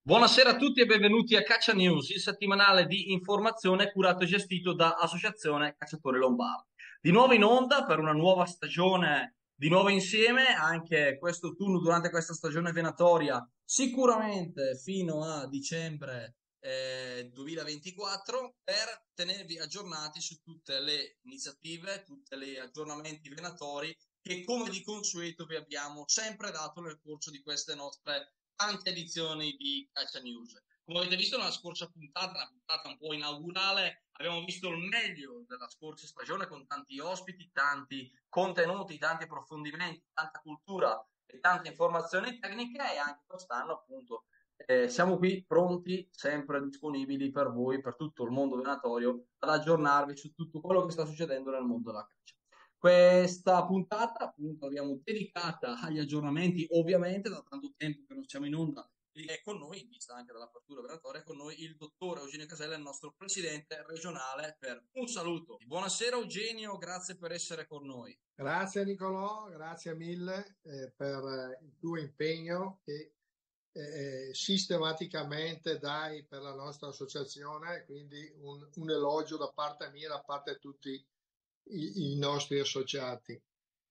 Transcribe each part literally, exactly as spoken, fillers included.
Buonasera a tutti e benvenuti a Caccia News, il settimanale di informazione curato e gestito da Associazione Cacciatori Lombardi. Di nuovo in onda per una nuova stagione, di nuovo insieme, anche questo turno durante questa stagione venatoria, sicuramente fino a dicembre eh, duemilaventiquattro, per tenervi aggiornati su tutte le iniziative, tutti gli aggiornamenti venatori che come di consueto vi abbiamo sempre dato nel corso di queste nostre tante edizioni di Caccia News. Come avete visto nella scorsa puntata, una puntata un po' inaugurale, abbiamo visto il meglio della scorsa stagione con tanti ospiti, tanti contenuti, tanti approfondimenti, tanta cultura e tante informazioni tecniche e anche quest'anno appunto eh, siamo qui pronti, sempre disponibili per voi, per tutto il mondo venatorio, ad aggiornarvi su tutto quello che sta succedendo nel mondo della caccia. Questa puntata appunto l'abbiamo dedicata agli aggiornamenti, ovviamente da tanto tempo che non siamo in onda, e è con noi, in vista anche dell'apertura venatoria, è con noi il dottor Eugenio Casella, il nostro presidente regionale, per un saluto. Buonasera Eugenio, grazie per essere con noi. Grazie Nicolò, grazie mille eh, per eh, il tuo impegno che eh, sistematicamente dai per la nostra associazione, quindi un, un elogio da parte mia, da parte di tutti i, i nostri associati.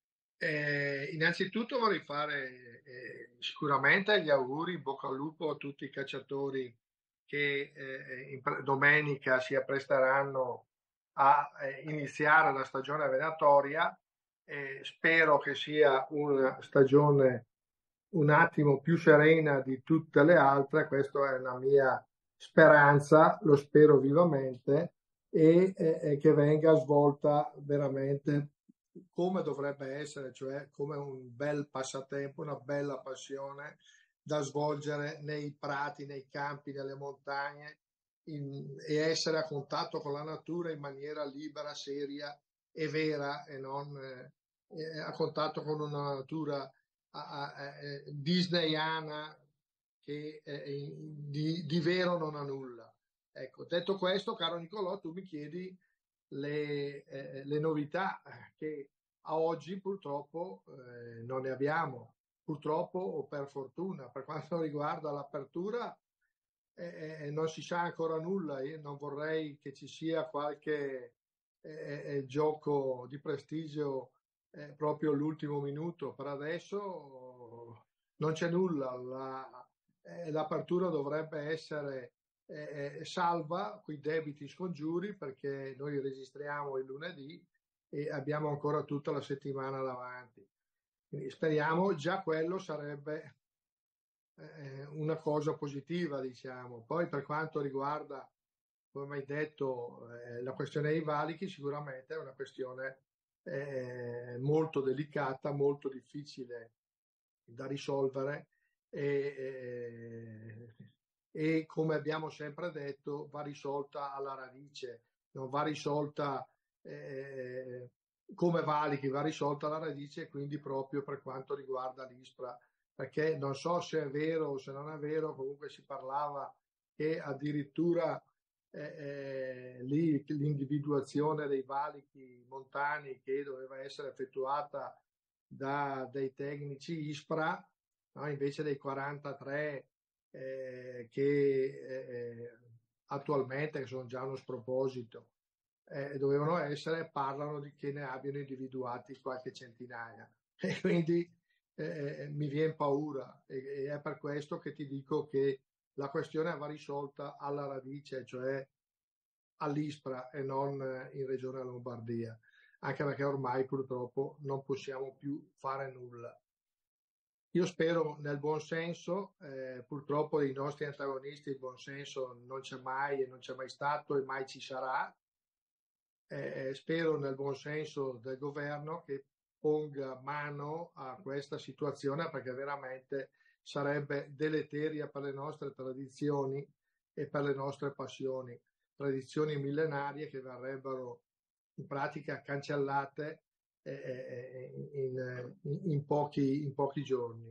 Eh, innanzitutto vorrei fare eh, sicuramente gli auguri, in bocca al lupo a tutti i cacciatori che eh, in pre- domenica si appresteranno a eh, iniziare la stagione venatoria. Eh, spero che sia una stagione un attimo più serena di tutte le altre, questa è una mia speranza, lo spero vivamente, e eh, che venga svolta veramente come dovrebbe essere, cioè come un bel passatempo, una bella passione da svolgere nei prati, nei campi, nelle montagne in, e essere a contatto con la natura in maniera libera, seria e vera e non eh, a contatto con una natura a, a, a, disneyana che eh, di, di vero non ha nulla. Ecco, detto questo, caro Nicolò, tu mi chiedi le, eh, le novità che a oggi purtroppo eh, non ne abbiamo, purtroppo o per fortuna. Per quanto riguarda l'apertura, eh, eh, non si sa ancora nulla. Io non vorrei che ci sia qualche eh, eh, gioco di prestigio eh, proprio all'ultimo minuto. Per adesso non c'è nulla. La, eh, l'apertura dovrebbe essere eh, eh, salva quei debiti scongiuri perché noi registriamo il lunedì e abbiamo ancora tutta la settimana davanti. Quindi speriamo, già quello sarebbe eh, una cosa positiva, diciamo. Poi per quanto riguarda, come hai detto, eh, la questione dei valichi, sicuramente è una questione eh, molto delicata, molto difficile da risolvere e, e, e come abbiamo sempre detto va risolta alla radice, non va risolta eh, come valichi, va risolta alla radice, quindi proprio per quanto riguarda l'ISPRA, perché non so se è vero o se non è vero, comunque si parlava che addirittura eh, eh, lì l'individuazione dei valichi montani che doveva essere effettuata da dei tecnici ISPRA, no? Invece dei quarantatré eh, che eh, attualmente, che sono già uno sproposito, eh, dovevano essere, parlano di che ne abbiano individuati qualche centinaia. E quindi eh, mi viene paura e, e è per questo che ti dico che la questione va risolta alla radice, cioè all'ISPRA e non in Regione Lombardia, anche perché ormai purtroppo non possiamo più fare nulla. Io spero nel buon senso, eh, purtroppo dei nostri antagonisti il buon senso non c'è mai e non c'è mai stato e mai ci sarà. Eh, spero nel buon senso del governo che ponga mano a questa situazione perché veramente sarebbe deleteria per le nostre tradizioni e per le nostre passioni, tradizioni millenarie che verrebbero in pratica cancellate eh, eh, in, in, in, pochi, in pochi giorni.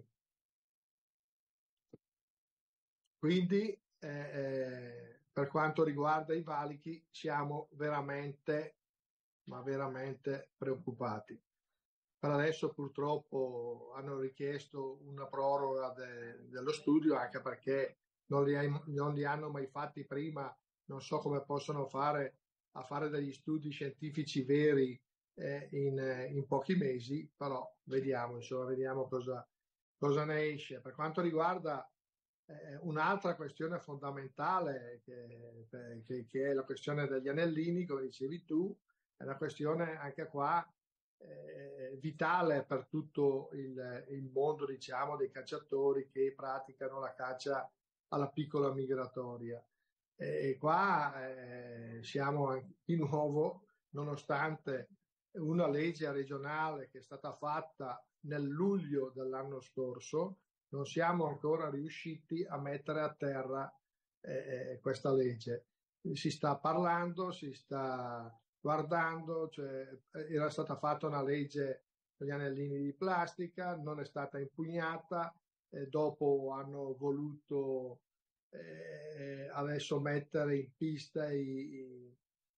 Quindi eh, eh, per quanto riguarda i valichi siamo veramente, ma veramente preoccupati. Per adesso purtroppo hanno richiesto una proroga de, dello studio anche perché non li, hai- non li hanno mai fatti prima, non so come possono fare a fare degli studi scientifici veri eh, in, eh, in pochi mesi, però vediamo, insomma, vediamo cosa, cosa ne esce. Per quanto riguarda eh, un'altra questione fondamentale, che, che- che è la questione degli anellini, come dicevi tu, è una questione anche qua eh, vitale per tutto il, il mondo, diciamo, dei cacciatori che praticano la caccia alla piccola migratoria. E qua eh, siamo di nuovo, nonostante una legge regionale che è stata fatta nel luglio dell'anno scorso, non siamo ancora riusciti a mettere a terra eh, questa legge. Si sta parlando, si sta guardando, cioè, era stata fatta una legge per gli anellini di plastica, non è stata impugnata, eh, dopo hanno voluto eh, adesso mettere in pista i,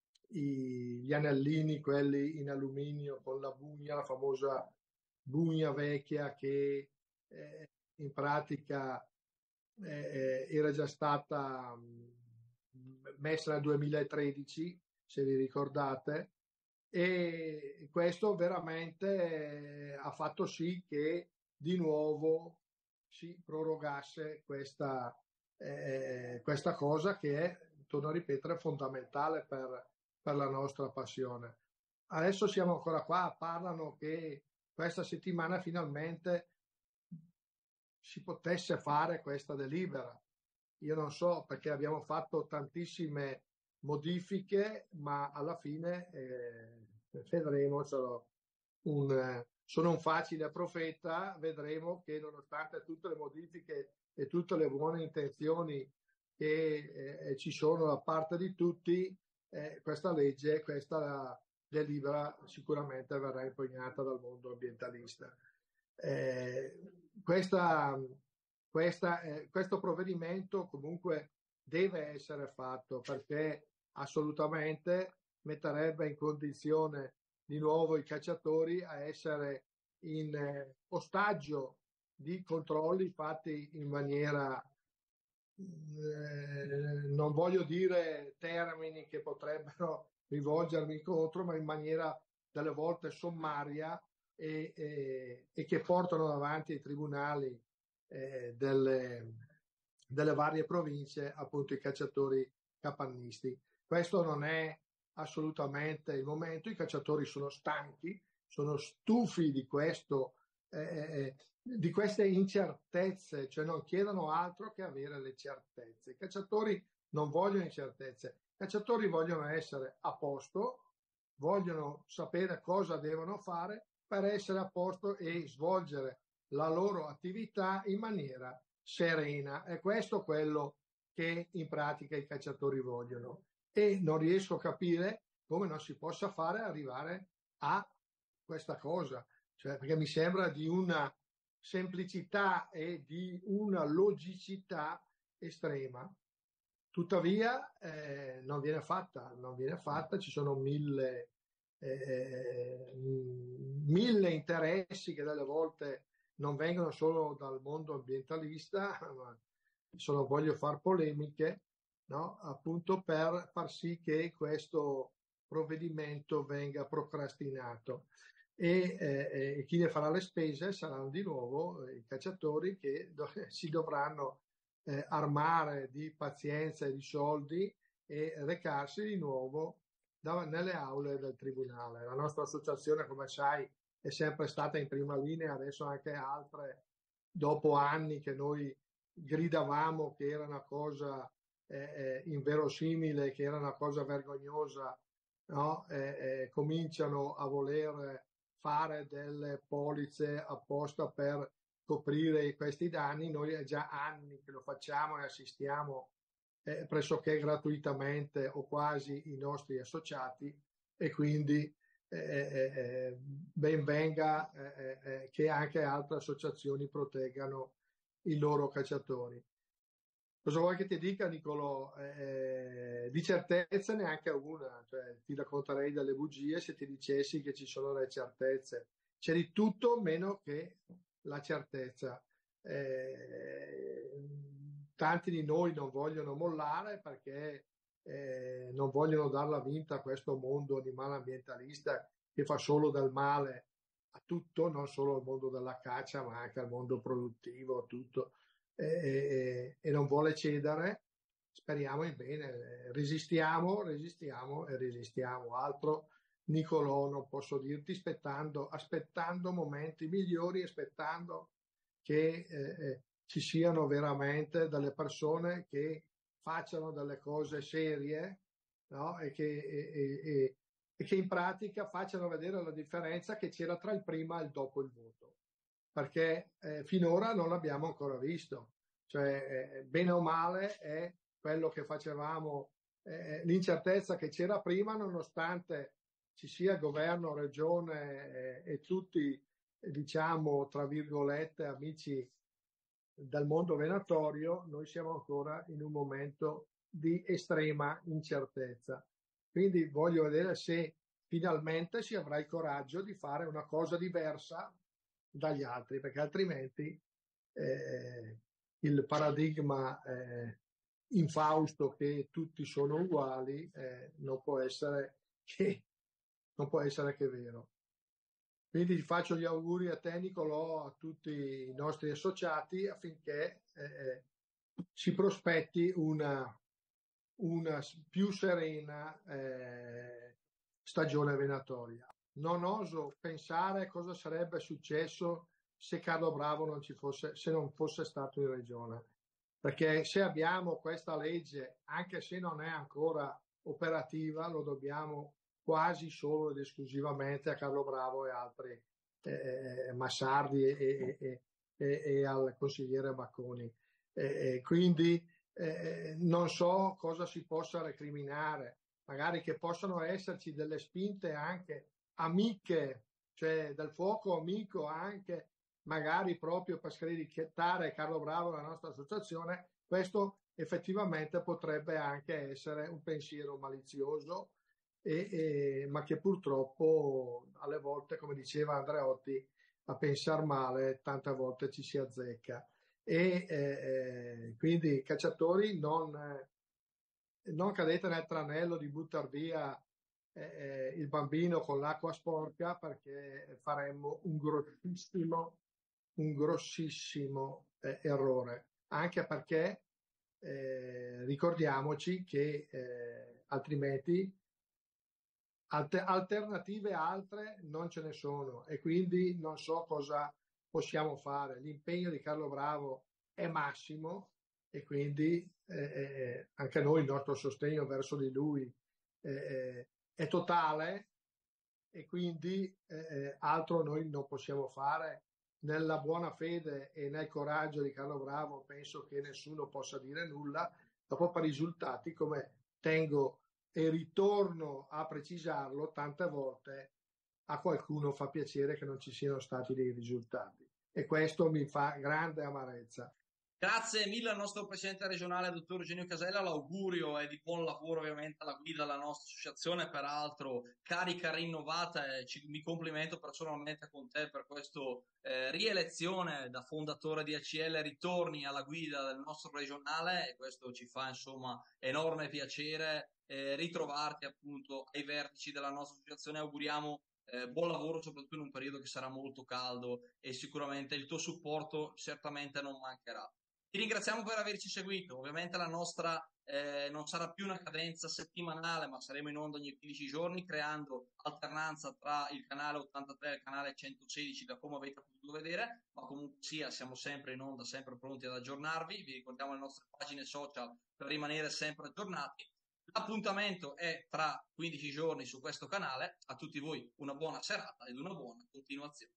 i, gli anellini, quelli in alluminio con la bugna, la famosa bugna vecchia che eh, in pratica eh, era già stata mh, messa nel duemilatredici, se vi ricordate, e questo veramente eh, ha fatto sì che di nuovo si prorogasse questa, eh, questa cosa che è, torno a ripetere, fondamentale per, per la nostra passione. Adesso siamo ancora qua, parlano che questa settimana finalmente si potesse fare questa delibera. Io non so perché abbiamo fatto tantissime modifiche, ma alla fine eh, vedremo. Sono un, eh, sono un facile profeta, vedremo che nonostante tutte le modifiche e tutte le buone intenzioni che eh, ci sono da parte di tutti, eh, questa legge, questa delibera sicuramente verrà impugnata dal mondo ambientalista. Eh, questa, questa, eh, questo provvedimento comunque deve essere fatto perché assolutamente metterebbe in condizione di nuovo i cacciatori a essere in eh, ostaggio di controlli fatti in maniera, eh, non voglio dire termini che potrebbero rivolgermi contro, ma in maniera delle volte sommaria e, e, e che portano davanti ai tribunali eh, delle, delle varie province appunto i cacciatori capannisti. Questo non è assolutamente il momento, i cacciatori sono stanchi, sono stufi di questo, eh, di queste incertezze, cioè non chiedono altro che avere le certezze. I cacciatori non vogliono incertezze, i cacciatori vogliono essere a posto, vogliono sapere cosa devono fare per essere a posto e svolgere la loro attività in maniera serena. È questo quello che in pratica i cacciatori vogliono. E non riesco a capire come non si possa fare arrivare a questa cosa, cioè, perché mi sembra di una semplicità e di una logicità estrema. Tuttavia eh, non viene fatta, non viene fatta, ci sono mille, eh, mille interessi che delle volte non vengono solo dal mondo ambientalista, ma solo voglio fare polemiche, no? Appunto per far sì che questo provvedimento venga procrastinato. E eh, chi ne farà le spese saranno di nuovo eh, i cacciatori che do- si dovranno eh, armare di pazienza e di soldi e recarsi di nuovo da, nelle aule del tribunale. La nostra associazione, come sai, è sempre stata in prima linea, adesso anche altre, dopo anni che noi gridavamo che era una cosa eh, eh, inverosimile, che era una cosa vergognosa, no? eh, eh, cominciano a voler fare delle polizze apposta per coprire questi danni. Noi è già anni che lo facciamo e assistiamo eh, pressoché gratuitamente o quasi i nostri associati e quindi eh, eh, ben venga eh, eh, che anche altre associazioni proteggano i loro cacciatori. Cosa vuoi che ti dica, Nicolò? Eh, di certezze neanche una, cioè, ti racconterei delle bugie se ti dicessi che ci sono le certezze. C'è di tutto meno che la certezza. Eh, tanti di noi non vogliono mollare perché eh, non vogliono darla vinta a questo mondo animale ambientalista che fa solo del male a tutto, non solo al mondo della caccia, ma anche al mondo produttivo, tutto, e, e, e non vuole cedere. Speriamo in bene, resistiamo, resistiamo e resistiamo. Altro, Nicolò, non posso dirti, aspettando, aspettando momenti migliori, aspettando che eh, ci siano veramente delle persone che facciano delle cose serie, no? E che, e, e, e che in pratica facciano vedere la differenza che c'era tra il prima e il dopo il voto, perché eh, finora non l'abbiamo ancora visto, cioè eh, bene o male è quello che facevamo, eh, l'incertezza che c'era prima, nonostante ci sia governo, regione eh, e tutti, eh, diciamo, tra virgolette, amici dal mondo venatorio, noi siamo ancora in un momento di estrema incertezza. Quindi voglio vedere se finalmente si avrà il coraggio di fare una cosa diversa dagli altri, perché altrimenti eh, il paradigma eh, infausto che tutti sono uguali eh, non può essere che, non può essere che vero. Quindi faccio gli auguri a te, Nicolò, a tutti i nostri associati affinché eh, si prospetti una, una più serena eh, stagione venatoria. Non oso pensare cosa sarebbe successo se Carlo Bravo non ci fosse, se non fosse stato in regione. Perché se abbiamo questa legge, anche se non è ancora operativa, lo dobbiamo quasi solo ed esclusivamente a Carlo Bravo e altri eh, Massardi e, e, e, e al consigliere Bacconi. Eh, quindi eh, non so cosa si possa recriminare, magari che possano esserci delle spinte anche amiche, cioè del fuoco amico anche, magari proprio per screditare Carlo Bravo e la nostra associazione. Questo effettivamente potrebbe anche essere un pensiero malizioso, E, e, ma che purtroppo alle volte, come diceva Andreotti, a pensar male tante volte ci si azzecca. E eh, quindi cacciatori, non, eh, non cadete nel tranello di buttare via eh, il bambino con l'acqua sporca, perché faremmo un grossissimo, un grossissimo eh, errore, anche perché eh, ricordiamoci che eh, altrimenti alternative altre non ce ne sono, e quindi non so cosa possiamo fare. L'impegno di Carlo Bravo è massimo e quindi eh, anche noi, il nostro sostegno verso di lui eh, è totale, e quindi eh, altro noi non possiamo fare. Nella buona fede e nel coraggio di Carlo Bravo penso che nessuno possa dire nulla. Dopo, per risultati, come tengo e ritorno a precisarlo tante volte, a qualcuno fa piacere che non ci siano stati dei risultati, e questo mi fa grande amarezza. Grazie mille al nostro presidente regionale, dottor Eugenio Casella. L'augurio è di buon lavoro ovviamente alla guida della nostra associazione, peraltro carica rinnovata, e ci, mi complimento personalmente con te per questa eh, rielezione da fondatore di A C L, ritorni alla guida del nostro regionale, e questo ci fa insomma enorme piacere eh, ritrovarti appunto ai vertici della nostra associazione. Auguriamo eh, buon lavoro soprattutto in un periodo che sarà molto caldo, e sicuramente il tuo supporto certamente non mancherà. Ti ringraziamo per averci seguito. Ovviamente la nostra eh, non sarà più una cadenza settimanale, ma saremo in onda ogni quindici giorni, creando alternanza tra il canale ottantatré e il canale centosedici, da come avete potuto vedere, ma comunque sia, siamo sempre in onda, sempre pronti ad aggiornarvi. Vi ricordiamo le nostre pagine social per rimanere sempre aggiornati. L'appuntamento è tra quindici giorni su questo canale. A tutti voi una buona serata ed una buona continuazione.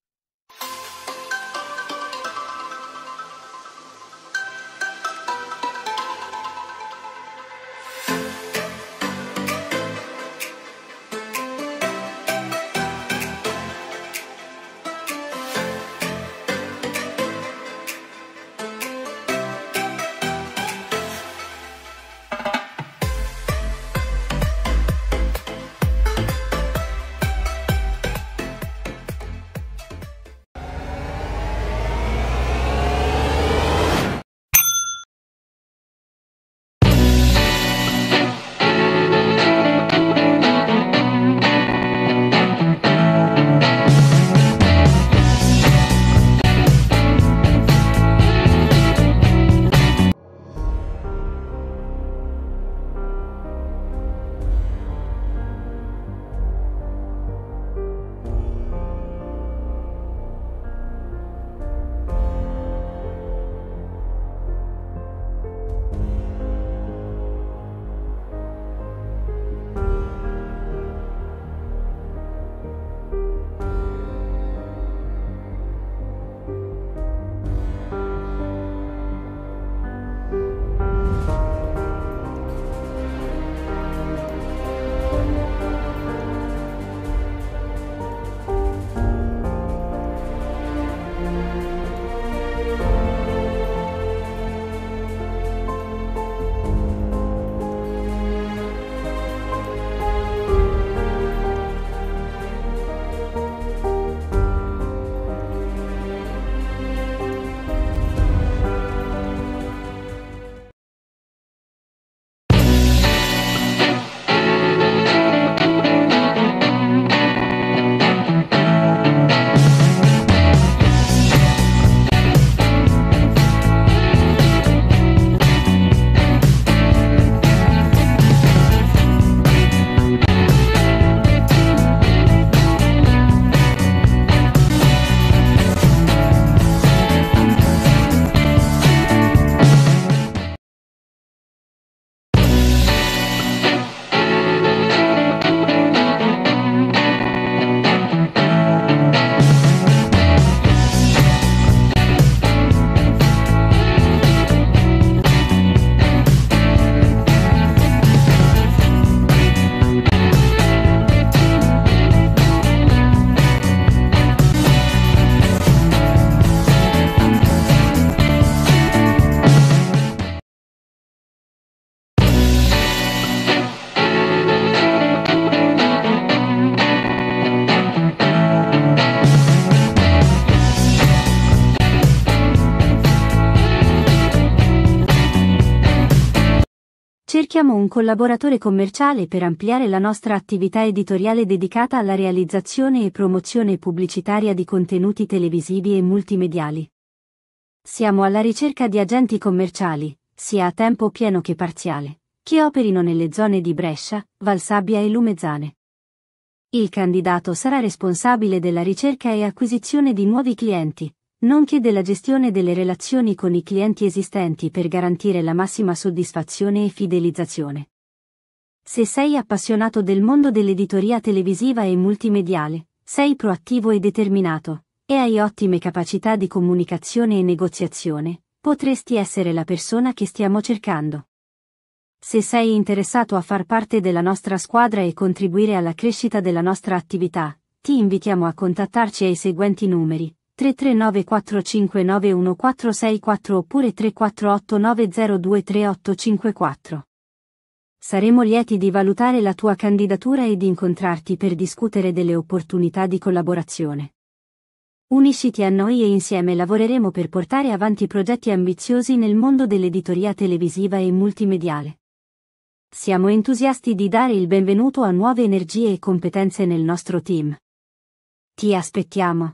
Cerchiamo un collaboratore commerciale per ampliare la nostra attività editoriale dedicata alla realizzazione e promozione pubblicitaria di contenuti televisivi e multimediali. Siamo alla ricerca di agenti commerciali, sia a tempo pieno che parziale, che operino nelle zone di Brescia, Valsabbia e Lumezzane. Il candidato sarà responsabile della ricerca e acquisizione di nuovi clienti, nonché della gestione delle relazioni con i clienti esistenti per garantire la massima soddisfazione e fidelizzazione. Se sei appassionato del mondo dell'editoria televisiva e multimediale, sei proattivo e determinato, e hai ottime capacità di comunicazione e negoziazione, potresti essere la persona che stiamo cercando. Se sei interessato a far parte della nostra squadra e contribuire alla crescita della nostra attività, ti invitiamo a contattarci ai seguenti numeri: tre tre nove quattro cinque nove uno quattro sei quattro oppure tre quattro otto nove zero due tre otto cinque quattro. Saremo lieti di valutare la tua candidatura e di incontrarti per discutere delle opportunità di collaborazione. Unisciti a noi e insieme lavoreremo per portare avanti progetti ambiziosi nel mondo dell'editoria televisiva e multimediale. Siamo entusiasti di dare il benvenuto a nuove energie e competenze nel nostro team. Ti aspettiamo.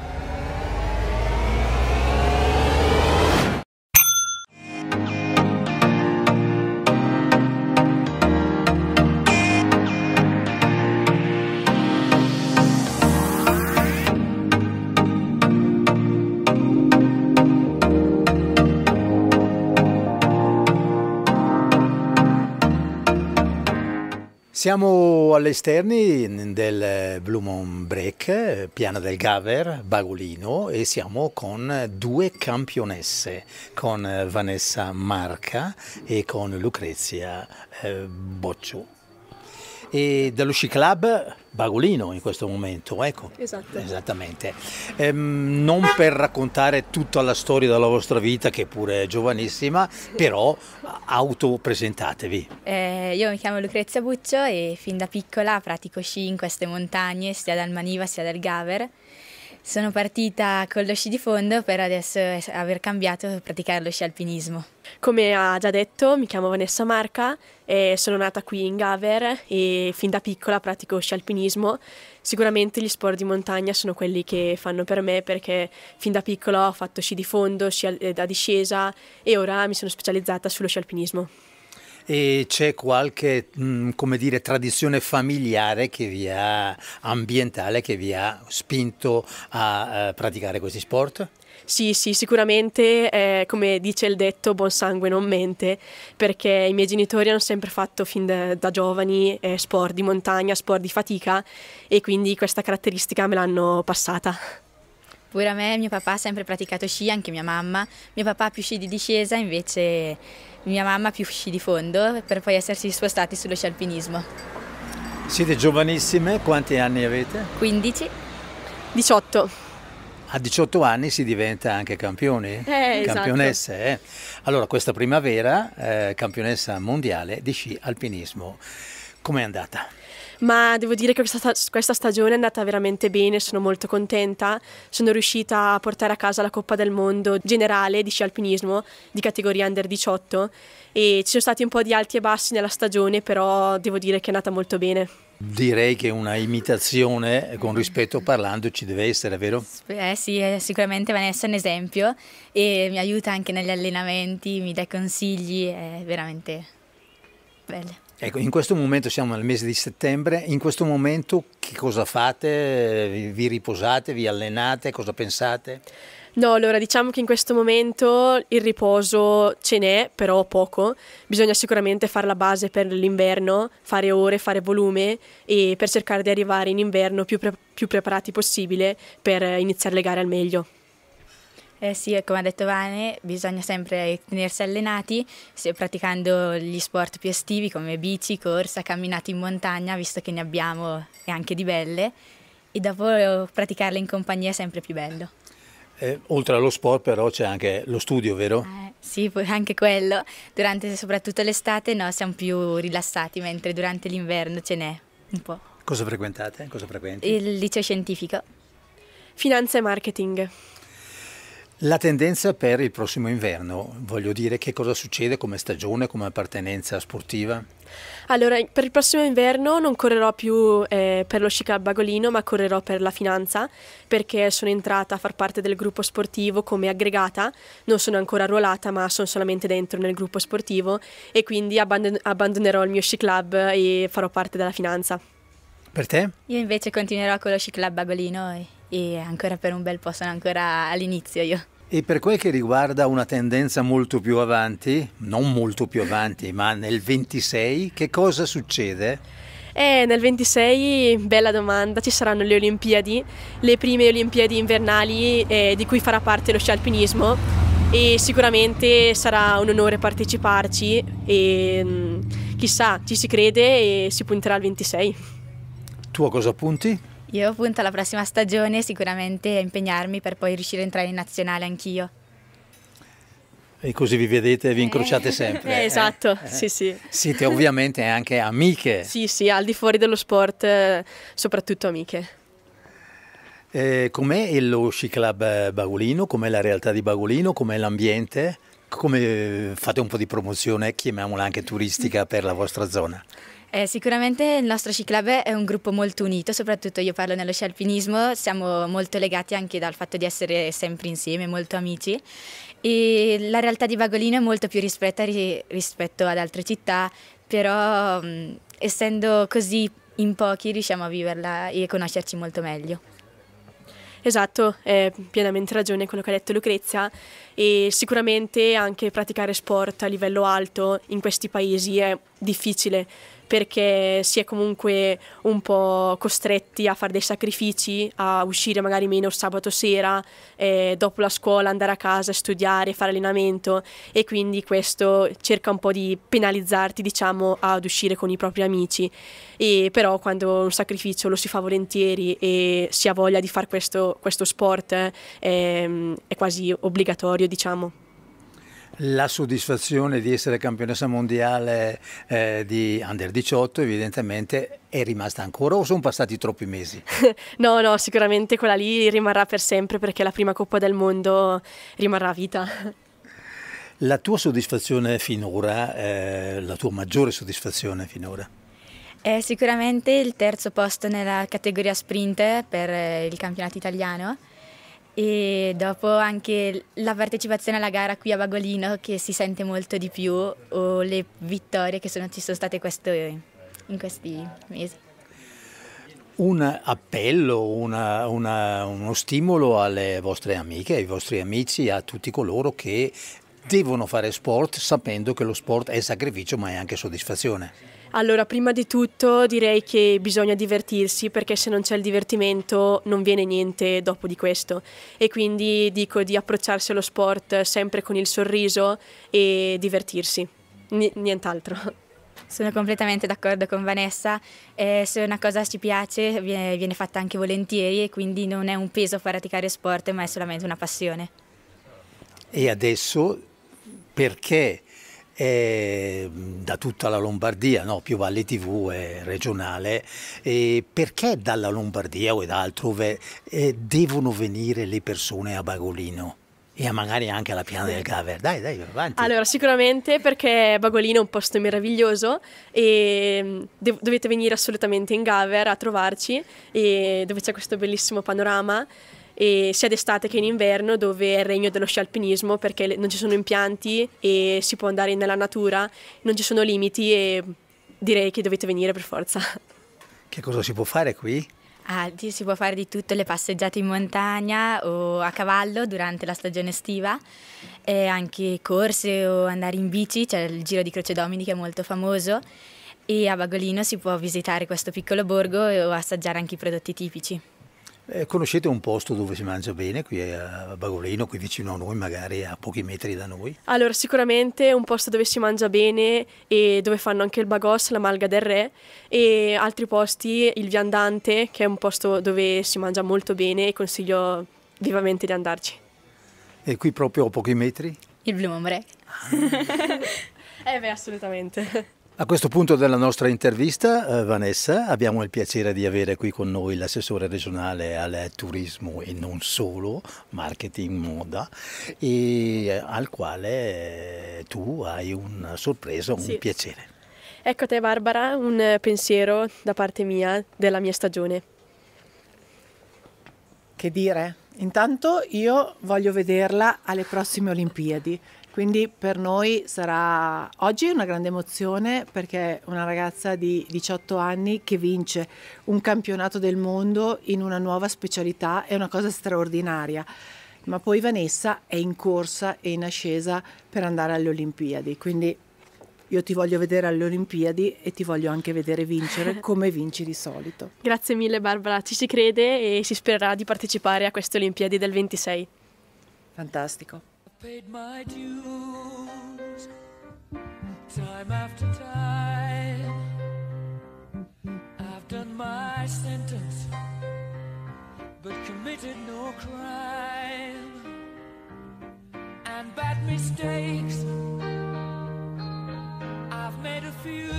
Siamo agli esterni del Blue Moon Break, Piana del Gaver, Bagolino, e siamo con due campionesse, con Vanessa Marca e con Lucrezia eh, Bocciu. E dello Sci Club Bagolino in questo momento, ecco. Esatto. Esattamente. Ehm, non per raccontare tutta la storia della vostra vita, che pure è giovanissima, però autopresentatevi. Eh, io mi chiamo Lucrezia Buccio e fin da piccola pratico sci in queste montagne, sia dal Maniva sia dal Gaver. Sono partita con lo sci di fondo per adesso aver cambiato e praticare lo sci alpinismo. Come ha già detto, mi chiamo Vanessa Marca e sono nata qui in Gaver e fin da piccola pratico sci alpinismo. Sicuramente gli sport di montagna sono quelli che fanno per me, perché fin da piccola ho fatto sci di fondo, sci da discesa e ora mi sono specializzata sullo sci alpinismo. E c'è qualche, mh, come dire, tradizione familiare che vi ha, ambientale, che vi ha spinto a, a praticare questi sport? Sì, sì, sicuramente, eh, come dice il detto, buon sangue non mente, perché i miei genitori hanno sempre fatto fin da, da giovani eh, sport di montagna, sport di fatica, e quindi questa caratteristica me l'hanno passata. Pure a me, mio papà ha sempre praticato sci, anche mia mamma. Mio papà più sci di discesa, invece mia mamma più sci di fondo, per poi essersi spostati sullo sci alpinismo. Siete giovanissime, quanti anni avete? quindici. diciotto. A diciotto anni si diventa anche campioni, eh, campionesse. Esatto. Eh. Allora, questa primavera, eh, campionessa mondiale di sci alpinismo. Com'è andata? Ma devo dire che questa, questa stagione è andata veramente bene, sono molto contenta. Sono riuscita a portare a casa la Coppa del Mondo generale di sci alpinismo di categoria under diciotto e ci sono stati un po' di alti e bassi nella stagione, però devo dire che è andata molto bene. Direi che una imitazione, con rispetto parlando, ci deve essere, vero? Eh sì, sicuramente Vanessa è un esempio e mi aiuta anche negli allenamenti, mi dà consigli, è veramente bella. Ecco, in questo momento siamo nel mese di settembre, in questo momento che cosa fate? Vi riposate, vi allenate, cosa pensate? No, allora diciamo che in questo momento il riposo ce n'è, però poco. Bisogna sicuramente fare la base per l'inverno, fare ore, fare volume e per cercare di arrivare in inverno più, pre- più preparati possibile per iniziare le gare al meglio. Eh sì, come ha detto Vane, bisogna sempre tenersi allenati, praticando gli sport più estivi come bici, corsa, camminate in montagna, visto che ne abbiamo e anche di belle, e dopo praticarle in compagnia è sempre più bello. Eh, oltre allo sport però c'è anche lo studio, vero? Eh, sì, anche quello. Durante soprattutto l'estate no, siamo più rilassati, mentre durante l'inverno ce n'è un po'. Cosa frequentate? Cosa frequenti? Il liceo scientifico. Finanza e marketing. La tendenza per il prossimo inverno, voglio dire, che cosa succede come stagione, come appartenenza sportiva? Allora, per il prossimo inverno non correrò più eh, per lo Sci Club Bagolino, ma correrò per la Finanza, perché sono entrata a far parte del gruppo sportivo come aggregata, non sono ancora arruolata, ma sono solamente dentro nel gruppo sportivo e quindi abbandon- abbandonerò il mio Sci Club e farò parte della Finanza. Per te? Io invece continuerò con lo Sci Club Bagolino e, e ancora per un bel po', sono ancora all'inizio io. E per quel che riguarda una tendenza molto più avanti, non molto più avanti, ma nel ventisei, che cosa succede? Eh, nel ventisei, bella domanda, ci saranno le Olimpiadi, le prime Olimpiadi invernali eh, di cui farà parte lo sci alpinismo e sicuramente sarà un onore parteciparci e mh, chissà, ci si crede e si punterà al ventisei. Tu a cosa punti? Io punto alla prossima stagione sicuramente a impegnarmi per poi riuscire a entrare in nazionale anch'io. E così vi vedete e vi incrociate sempre. Eh, esatto, eh? sì sì. Siete ovviamente anche amiche. Sì sì, al di fuori dello sport, eh, soprattutto amiche. Eh, com'è lo Sci Club Bagolino? Com'è la realtà di Bagolino? Com'è l'ambiente? Come fate un po' di promozione, chiamiamola anche turistica, per la vostra zona? Eh, sicuramente il nostro Sci Club è un gruppo molto unito, soprattutto io parlo nello sci alpinismo, siamo molto legati anche dal fatto di essere sempre insieme, molto amici e la realtà di Bagolino è molto più ristretta ri- rispetto ad altre città, però mh, essendo così in pochi riusciamo a viverla e conoscerci molto meglio. Esatto, è pienamente ragione quello che ha detto Lucrezia e sicuramente anche praticare sport a livello alto in questi paesi è difficile perché si è comunque un po' costretti a fare dei sacrifici, a uscire magari meno sabato sera, eh, dopo la scuola andare a casa, studiare, fare allenamento e quindi questo cerca un po' di penalizzarti, diciamo, ad uscire con i propri amici. E però quando un sacrificio lo si fa volentieri e si ha voglia di fare questo, questo sport eh, è, è quasi obbligatorio, diciamo. La soddisfazione di essere campionessa mondiale eh, di under diciotto evidentemente è rimasta ancora o sono passati troppi mesi? No, no, sicuramente quella lì rimarrà per sempre perché la prima Coppa del Mondo rimarrà a vita. La tua soddisfazione finora, eh, la tua maggiore soddisfazione finora? È sicuramente il terzo posto nella categoria sprint per il campionato italiano e dopo anche la partecipazione alla gara qui a Bagolino che si sente molto di più o le vittorie che sono, ci sono state questo, in questi mesi. Un appello, una, una, uno stimolo alle vostre amiche, ai vostri amici, a tutti coloro che devono fare sport sapendo che lo sport è sacrificio ma è anche soddisfazione. Allora, prima di tutto direi che bisogna divertirsi perché se non c'è il divertimento non viene niente dopo di questo e quindi dico di approcciarsi allo sport sempre con il sorriso e divertirsi, N- nient'altro. Sono completamente d'accordo con Vanessa, eh, se una cosa ci piace viene, viene fatta anche volentieri e quindi non è un peso praticare sport ma è solamente una passione. E adesso perché eh, da tutta la Lombardia, no, più Valle tivù è regionale, eh, perché dalla Lombardia o da altrove eh, devono venire le persone a Bagolino? E magari anche alla Piana del Gaver. Dai, dai, avanti. Allora, sicuramente perché Bagolino è un posto meraviglioso e de- dovete venire assolutamente in Gaver a trovarci e dove c'è questo bellissimo panorama e sia d'estate che in inverno dove è il regno dello sci alpinismo perché le- non ci sono impianti e si può andare nella natura, non ci sono limiti e direi che dovete venire per forza. Che cosa si può fare qui? Ah, sì, si può fare di tutto, le passeggiate in montagna o a cavallo durante la stagione estiva, e anche corse o andare in bici, c'è il Giro di Croce Domini che è molto famoso e a Bagolino si può visitare questo piccolo borgo o assaggiare anche i prodotti tipici. Eh, conoscete un posto dove si mangia bene qui a Bagolino, qui vicino a noi, magari a pochi metri da noi? Allora, sicuramente un posto dove si mangia bene e dove fanno anche il bagos, la Malga del Re e altri posti, il Viandante, che è un posto dove si mangia molto bene e consiglio vivamente di andarci. E qui proprio a pochi metri? Il Blue Moon Break. Eh beh, assolutamente. A questo punto della nostra intervista, eh, Vanessa, abbiamo il piacere di avere qui con noi l'assessore regionale al turismo e non solo, marketing, moda, e eh, al quale eh, tu hai una sorpresa, un Sì. piacere. Ecco a te Barbara, un pensiero da parte mia della mia stagione. Che dire? Intanto io voglio vederla alle prossime Olimpiadi, quindi per noi sarà oggi una grande emozione perché è una ragazza di diciotto anni che vince un campionato del mondo in una nuova specialità, è una cosa straordinaria. Ma poi Vanessa è in corsa e in ascesa per andare alle Olimpiadi, quindi io ti voglio vedere alle Olimpiadi e ti voglio anche vedere vincere come vinci di solito. Grazie mille Barbara, ci si crede e si spererà di partecipare a queste Olimpiadi del ventisei. Fantastico. Paid my dues time after time. I've done my sentence but committed no crime. And bad mistakes I've made a few.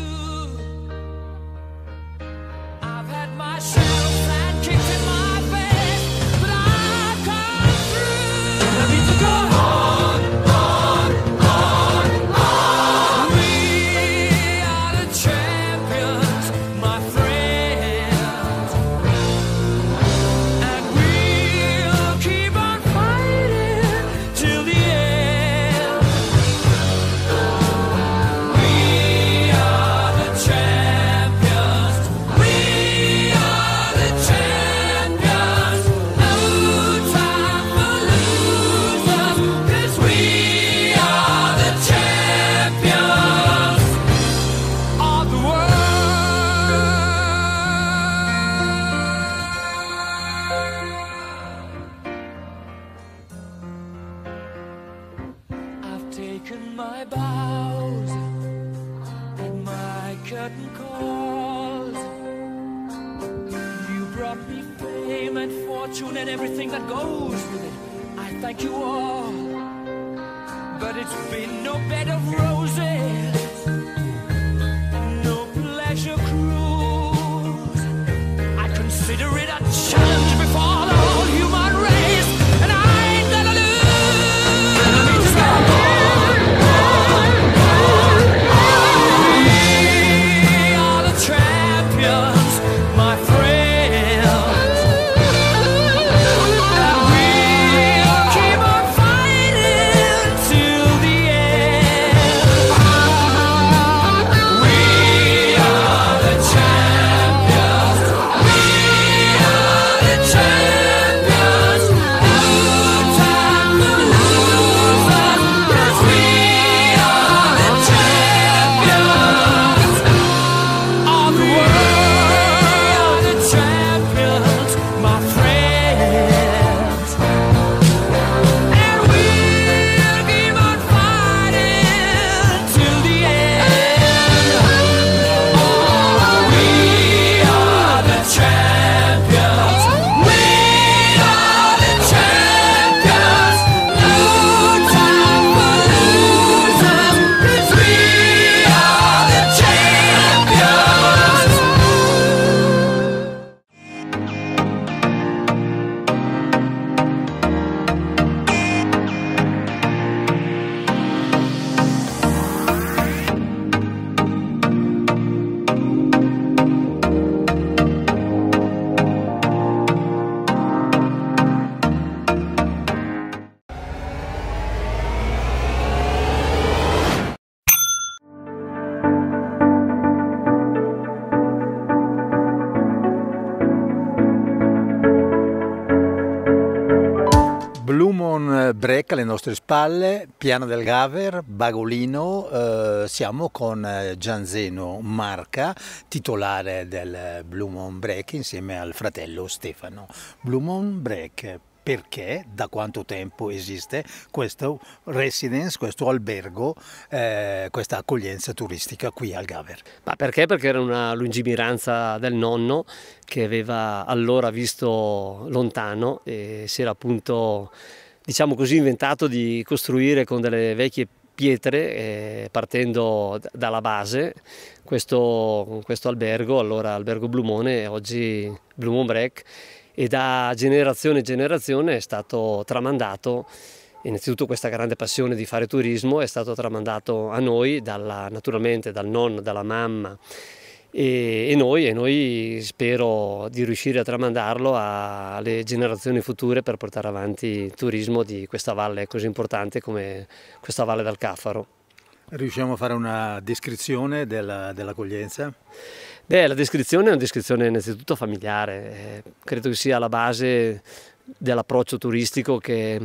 I've had my shells and kicked in my face, but I've come through. I need to go on, on, on, on. We are the champions, my friends, and we'll keep on fighting till the end. We are the champions. We are the champions. No time for losers, 'cause we are the champions of the world. I've taken my bows and my curtain calls. You brought me fame and fortune and everything that goes with it. I thank you all, but it's been no bed of roses, no pleasure cruise. I consider it a challenge before the whole human race, and I ain't gonna lose. We are the champions, my friends, and we'll keep on fighting till the end. We are the champions. We are the champions. No time for losers, 'cause we are the champions of the world. We are the champions, my friends, and we'll keep on fighting till the end. Oh, we are the champions. We are the champions. No time for losers, 'cause we are the champions. Blue Moon Break alle nostre spalle, Piana del Gaver, Bagolino, eh, siamo con eh, Gianzeno Marca, titolare del Blue Moon Break insieme al fratello Stefano. Blue Moon Break, perché, da quanto tempo esiste questo residence, questo albergo, eh, questa accoglienza turistica qui al Gaver? Ma perché? Perché era una lungimiranza del nonno che aveva allora visto lontano e si era appunto, diciamo così, inventato di costruire con delle vecchie pietre, eh, partendo d- dalla base. Questo, questo albergo, allora albergo Blumone, oggi Blue Moon Break, e da generazione in generazione è stato tramandato. Innanzitutto questa grande passione di fare turismo è stato tramandato a noi, dalla, naturalmente dal nonno, dalla mamma e, e, noi, e noi spero di riuscire a tramandarlo a, alle generazioni future per portare avanti il turismo di questa valle così importante come questa valle del Caffaro. Riusciamo a fare una descrizione della, dell'accoglienza? Beh, la descrizione è una descrizione innanzitutto familiare, eh, credo che sia la base dell'approccio turistico che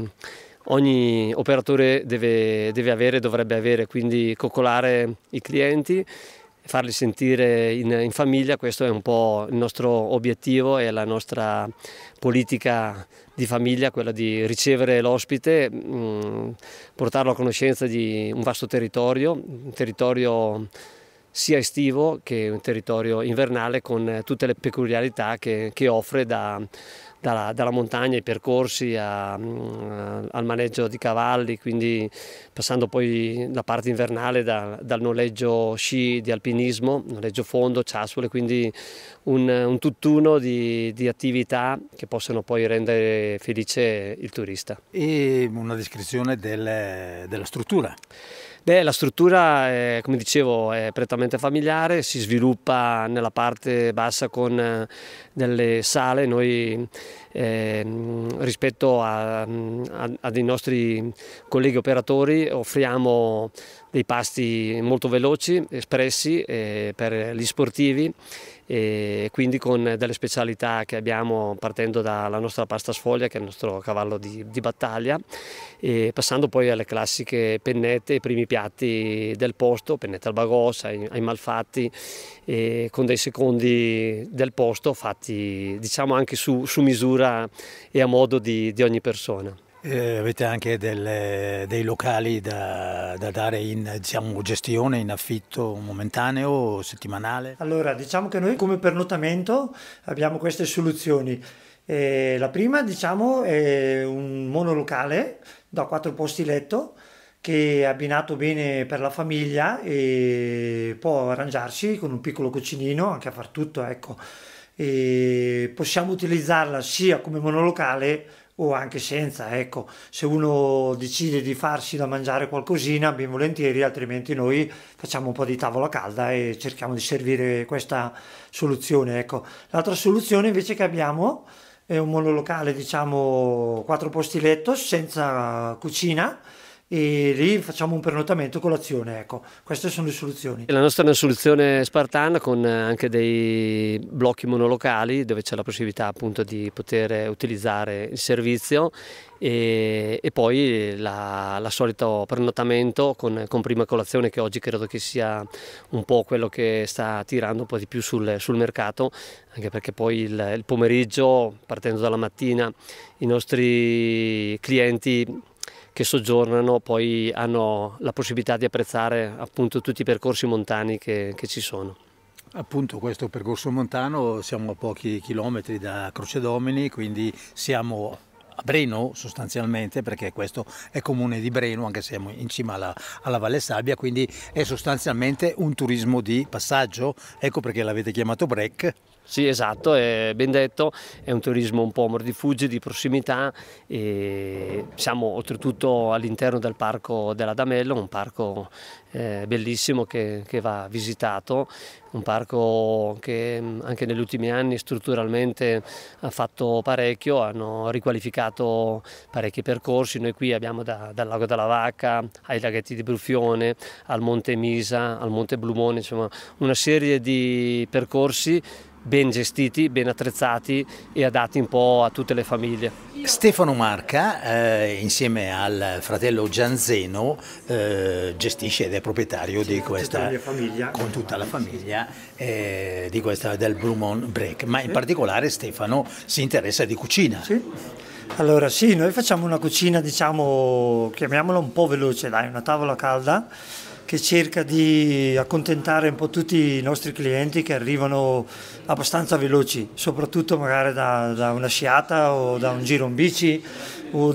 ogni operatore deve, deve avere, dovrebbe avere, quindi coccolare i clienti, farli sentire in, in famiglia. Questo è un po' il nostro obiettivo e la nostra politica di famiglia, quella di ricevere l'ospite, mh, portarlo a conoscenza di un vasto territorio, un territorio sia estivo che un territorio invernale, con tutte le peculiarità che, che offre da, dalla, dalla montagna, ai percorsi, a, a, al maneggio di cavalli, quindi passando poi la parte invernale da, dal noleggio sci di alpinismo, noleggio fondo, ciaspole, quindi un, un tutt'uno di, di attività che possono poi rendere felice il turista. E una descrizione del, della struttura. Beh, la struttura, è, come dicevo, è prettamente familiare, si sviluppa nella parte bassa con eh, delle sale. Noi eh, rispetto a, a, a dei nostri colleghi operatori offriamo dei pasti molto veloci, espressi eh, per gli sportivi, e quindi con delle specialità che abbiamo, partendo dalla nostra pasta sfoglia, che è il nostro cavallo di, di battaglia, e passando poi alle classiche pennette, i primi piatti del posto, pennette al bagos, ai, ai malfatti, e con dei secondi del posto fatti, diciamo, anche su, su misura e a modo di, di ogni persona. Eh, avete anche delle, dei locali da, da dare in, diciamo, gestione, in affitto momentaneo o settimanale? Allora, diciamo che noi come pernottamento abbiamo queste soluzioni. Eh, la prima, diciamo, è un monolocale da quattro posti letto che è abbinato bene per la famiglia e può arrangiarsi con un piccolo cucinino anche a far tutto, ecco. E possiamo utilizzarla sia come monolocale o anche senza, ecco. Se uno decide di farsi da mangiare qualcosina, ben volentieri, altrimenti noi facciamo un po' di tavola calda e cerchiamo di servire questa soluzione, ecco. L'altra soluzione invece che abbiamo è un monolocale, diciamo, quattro posti letto senza cucina, e lì facciamo un pernottamento colazione, ecco. Queste sono le soluzioni. La nostra è una soluzione spartana con anche dei blocchi monolocali dove c'è la possibilità appunto di poter utilizzare il servizio, e, e poi la, la solito pernottamento con, con prima colazione, che oggi credo che sia un po' quello che sta tirando un po' di più sul, sul mercato, anche perché poi il, il pomeriggio, partendo dalla mattina, i nostri clienti che soggiornano poi hanno la possibilità di apprezzare appunto tutti i percorsi montani che, che ci sono. Appunto, questo percorso montano, siamo a pochi chilometri da Crocedomini, quindi siamo a Breno sostanzialmente, perché questo è comune di Breno, anche se siamo in cima alla, alla Valle Sabbia, quindi è sostanzialmente un turismo di passaggio, ecco perché l'avete chiamato break. Sì, esatto, è ben detto, è un turismo un po' mordifuggi, di prossimità, e siamo oltretutto all'interno del parco dell'Adamello, un parco eh, bellissimo che, che va visitato, un parco che anche negli ultimi anni strutturalmente ha fatto parecchio, hanno riqualificato parecchi percorsi. Noi qui abbiamo da, dal Lago della Vacca ai laghetti di Bruffione, al Monte Misa, al Monte Blumone, insomma una serie di percorsi ben gestiti, ben attrezzati e adatti un po' a tutte le famiglie. Stefano Marca, eh, insieme al fratello Gianzeno, eh, gestisce ed è proprietario sì, di questa, famiglia. con tutta la famiglia, eh, di questa del Blue Moon Break, ma in sì. particolare Stefano si interessa di cucina. Sì. Allora sì, noi facciamo una cucina, diciamo, chiamiamola un po' veloce, dai, una tavola calda, che cerca di accontentare un po' tutti i nostri clienti che arrivano abbastanza veloci, soprattutto magari da, da una sciata o da un giro in bici o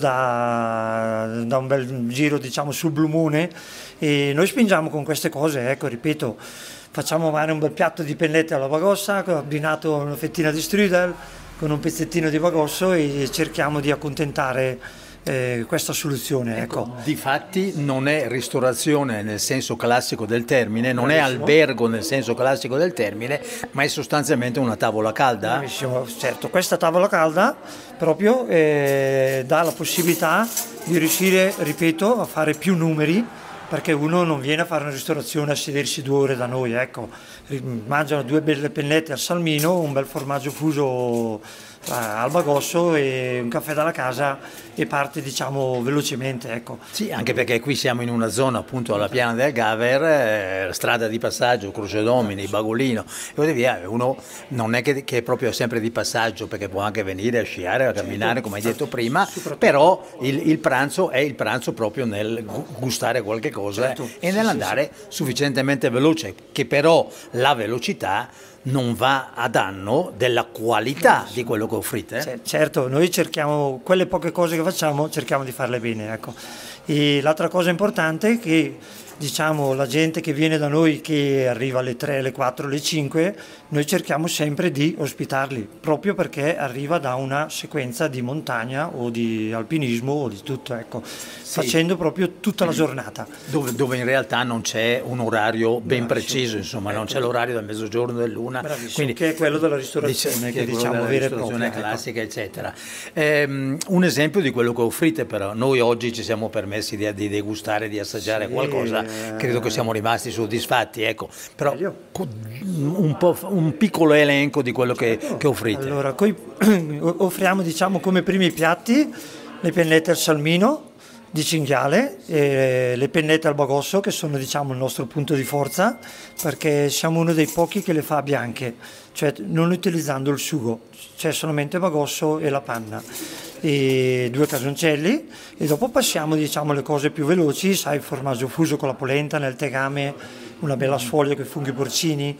da, da un bel giro diciamo sul Blue Moon, e noi spingiamo con queste cose, ecco, ripeto, facciamo magari un bel piatto di pennette alla bagossa abbinato a una fettina di strudel con un pezzettino di bagosso e cerchiamo di accontentare Eh, questa soluzione. Ecco. Ecco, difatti non è ristorazione nel senso classico del termine, non Bravissimo. È albergo nel senso classico del termine, ma è sostanzialmente una tavola calda. Bravissimo, certo, questa tavola calda proprio eh, dà la possibilità di riuscire, ripeto, a fare più numeri, perché uno non viene a fare una ristorazione a sedersi due ore da noi, ecco, mangiano due belle pennette al salmino, un bel formaggio fuso al bagosso e un caffè dalla casa e parte diciamo velocemente, ecco. Sì, anche perché qui siamo in una zona appunto alla Piana del Gaver, eh, strada di passaggio, Croce Domini, Bagolino e così via. Uno non è che, che è proprio sempre di passaggio, perché può anche venire a sciare, a camminare, come hai detto prima, però il, il pranzo è il pranzo proprio nel gustare qualche cosa, certo, e sì, nell'andare sì, sì. sufficientemente veloce, che però la velocità non va a danno della qualità di quello che offrite. Certo, noi cerchiamo, quelle poche cose che facciamo, cerchiamo di farle bene, ecco. E l'altra cosa importante è che diciamo la gente che viene da noi, che arriva alle tre, alle quattro, alle cinque, noi cerchiamo sempre di ospitarli, proprio perché arriva da una sequenza di montagna o di alpinismo o di tutto, ecco, sì, facendo proprio tutta la giornata. Dove, dove in realtà non c'è un orario ben Bravissimo. preciso, insomma, ecco. non c'è l'orario del mezzogiorno, dell'una, quindi, che è quello della ristorazione, che, che diciamo vera e propria, classica, ecco. eccetera. Ehm, un esempio di quello che offrite, però, noi oggi ci siamo permessi di, di degustare, di assaggiare sì, qualcosa, credo che siamo rimasti soddisfatti, ecco, però un, po', un piccolo elenco di quello che, che offrite. Allora, coi, offriamo diciamo come primi piatti le pennette al salmino di cinghiale e le pennette al bagosso, che sono diciamo il nostro punto di forza, perché siamo uno dei pochi che le fa bianche, cioè non utilizzando il sugo, c'è solamente bagosso e la panna, e due casoncelli, e dopo passiamo diciamo alle cose più veloci, sai, il formaggio fuso con la polenta nel tegame, una bella sfoglia con i funghi porcini,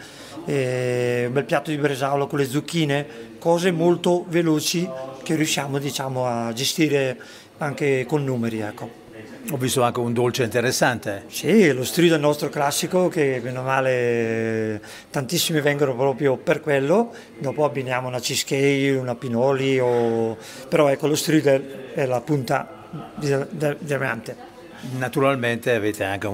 eh, un bel piatto di bresaola con le zucchine, cose molto veloci che riusciamo diciamo a gestire anche con numeri, ecco. Ho visto anche un dolce interessante. Sì, lo strudel nostro classico, che meno male tantissimi vengono proprio per quello, dopo abbiniamo una cheesecake, una pinoli, o... però ecco, lo strudel è la punta di diamante. Naturalmente avete anche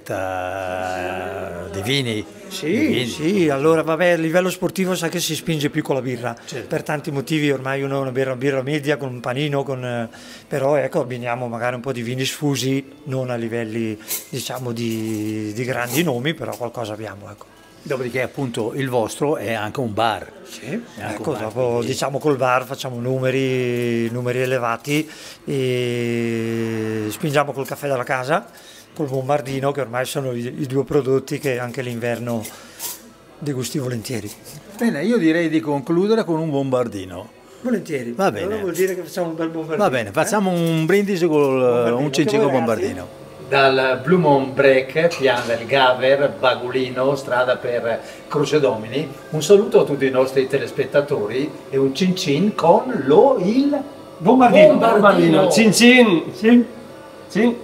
un'offerta di vini. Sì, di vini. sì, allora vabbè, a livello sportivo sa che si spinge più con la birra, certo. Per tanti motivi ormai uno una birra, birra media con un panino, con, però ecco abbiniamo magari un po' di vini sfusi, non a livelli diciamo di, di grandi nomi, però qualcosa abbiamo, ecco. Dopodiché appunto il vostro è anche un bar. Sì, ecco, bar, dopo quindi... diciamo col bar facciamo numeri, numeri elevati e spingiamo col caffè dalla casa, col bombardino, che ormai sono i, i due prodotti che anche l'inverno degusti volentieri. Bene, io direi di concludere con un bombardino. Volentieri. Va bene. Allora vuol dire che facciamo un bel bombardino. Va bene, facciamo eh? un brindisi con un cincico bombardino. Dal Blue Moon Break, Piana del Gaver, Bagolino, strada per Croce Domini. Un saluto a tutti i nostri telespettatori e un cin cin con lo il bombardino. Bombardino. Cin cin. Cin. Cin.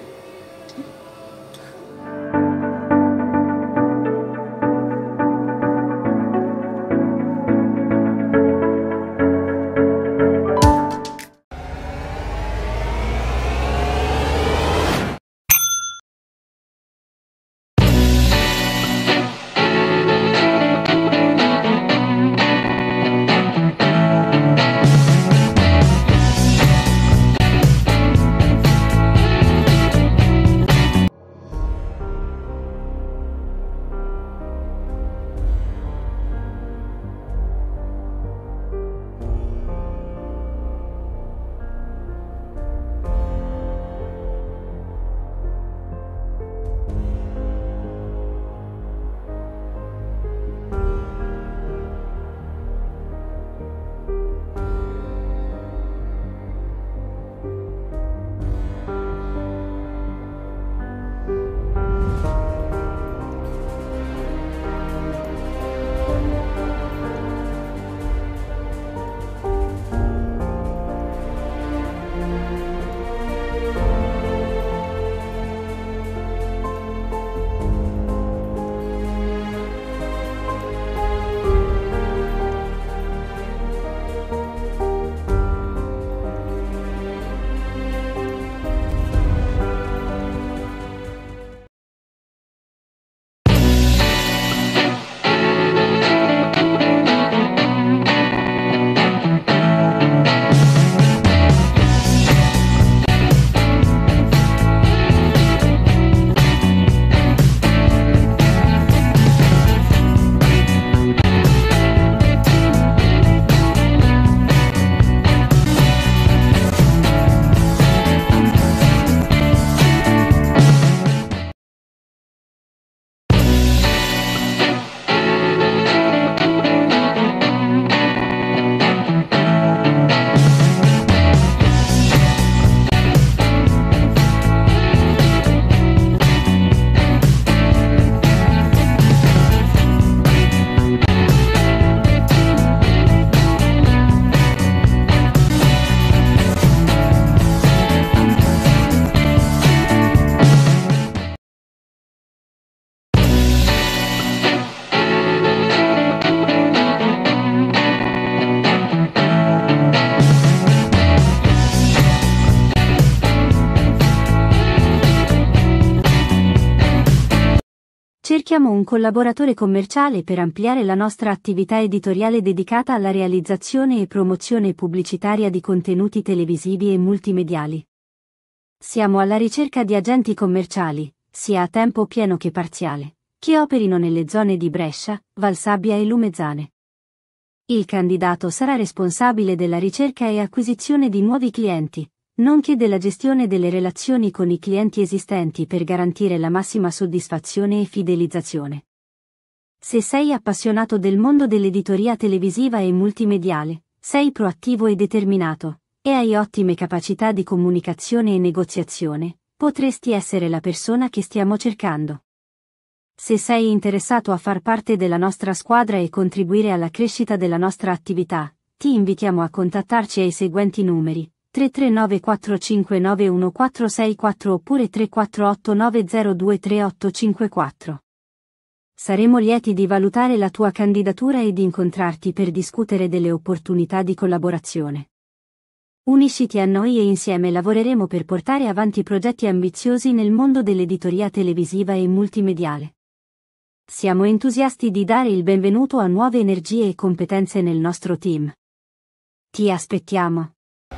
Cerchiamo un collaboratore commerciale per ampliare la nostra attività editoriale dedicata alla realizzazione e promozione pubblicitaria di contenuti televisivi e multimediali. Siamo alla ricerca di agenti commerciali, sia a tempo pieno che parziale, che operino nelle zone di Brescia, Valsabbia e Lumezzane. Il candidato sarà responsabile della ricerca e acquisizione di nuovi clienti, nonché della gestione delle relazioni con i clienti esistenti per garantire la massima soddisfazione e fidelizzazione. Se sei appassionato del mondo dell'editoria televisiva e multimediale, sei proattivo e determinato, e hai ottime capacità di comunicazione e negoziazione, potresti essere la persona che stiamo cercando. Se sei interessato a far parte della nostra squadra e contribuire alla crescita della nostra attività, ti invitiamo a contattarci ai seguenti numeri: tre tre nove quattro cinque nove uno quattro sei quattro oppure tre quattro otto nove zero due tre otto cinque quattro. Saremo lieti di valutare la tua candidatura e di incontrarti per discutere delle opportunità di collaborazione. Unisciti a noi e insieme lavoreremo per portare avanti progetti ambiziosi nel mondo dell'editoria televisiva e multimediale. Siamo entusiasti di dare il benvenuto a nuove energie e competenze nel nostro team. Ti aspettiamo.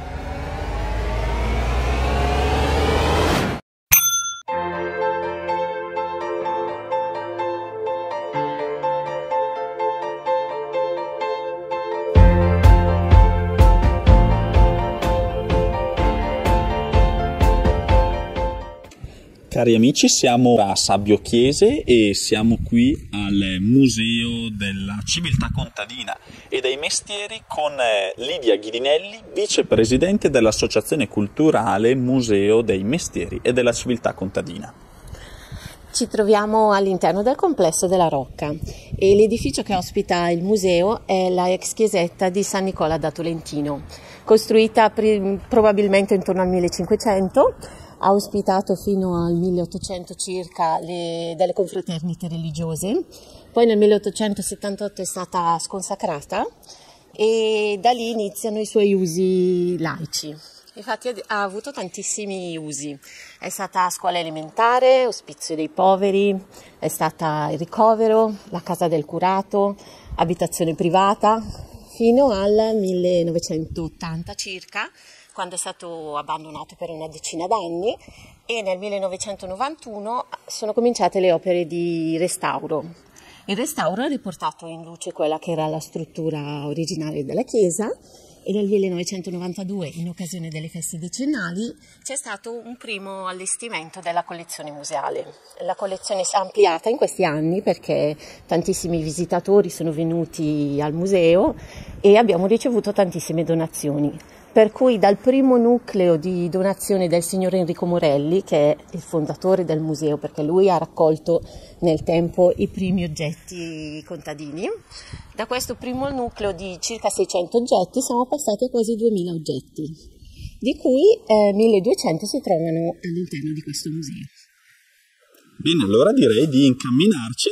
Cari amici, siamo a Sabbio Chiese e siamo qui al Museo della Civiltà Contadina e dei Mestieri con Lidia Ghirinelli, vicepresidente dell'Associazione Culturale Museo dei Mestieri e della Civiltà Contadina. Ci troviamo all'interno del complesso della Rocca e l'edificio che ospita il museo è la ex chiesetta di San Nicola da Tolentino, costruita pr- probabilmente intorno al millecinquecento. Ha ospitato fino al milleottocento circa le, delle confraternite religiose, poi nel milleottocentosettantotto è stata sconsacrata e da lì iniziano i suoi usi laici. Infatti ha avuto tantissimi usi, è stata scuola elementare, ospizio dei poveri, è stata il ricovero, la casa del curato, abitazione privata, fino al millenovecentottanta circa, quando è stato abbandonato per una decina d'anni, e nel millenovecentonovantuno sono cominciate le opere di restauro. Il restauro ha riportato in luce quella che era la struttura originaria della chiesa e nel millenovecentonovantadue, in occasione delle feste decennali, c'è stato un primo allestimento della collezione museale. La collezione si è ampliata in questi anni perché tantissimi visitatori sono venuti al museo e abbiamo ricevuto tantissime donazioni. Per cui dal primo nucleo di donazione del signor Enrico Morelli, che è il fondatore del museo, perché lui ha raccolto nel tempo i primi oggetti contadini, da questo primo nucleo di circa seicento oggetti siamo passati a quasi duemila oggetti, di cui eh, milleduecento si trovano all'interno di questo museo. Bene, allora direi di incamminarci,